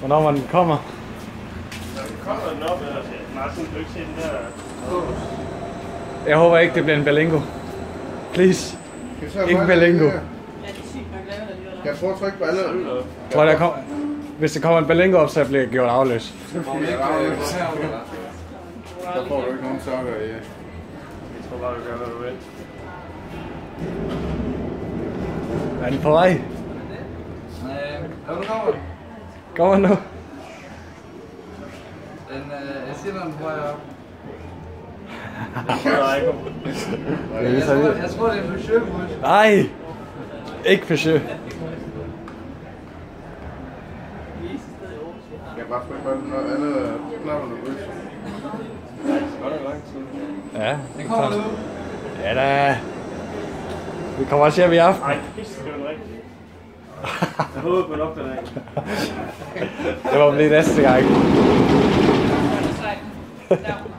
Hvornår den kommer? Den kommer den op, eller Martin, du ikke se den der? Jeg håber ikke, det bliver en Berlingo. Please. Ikke Berlingo. Jeg får trykke på alle. Tror jeg, hvis der kommer en Berlingo op, så bliver jeg gjort afløs. Der får du ikke nogen sokker i. Jeg tror bare, du gør, hvad du vil. Er den på vej? Nej, nu kommer den. Kommer den nu? Jeg siger, den på vej op. Jeg tror, det er en forsøgbus. Nej! Ikke forsøg. Jeg bare trykke på alle knapperne på. Nej, det skal godt nok lang tid. Ja, Den kommer nu. Ja da. Vi kommer også hjem i aften. Nej, pisse, det var den rigtige. Jeg håber på nok den af. Det må blive næste gang. Der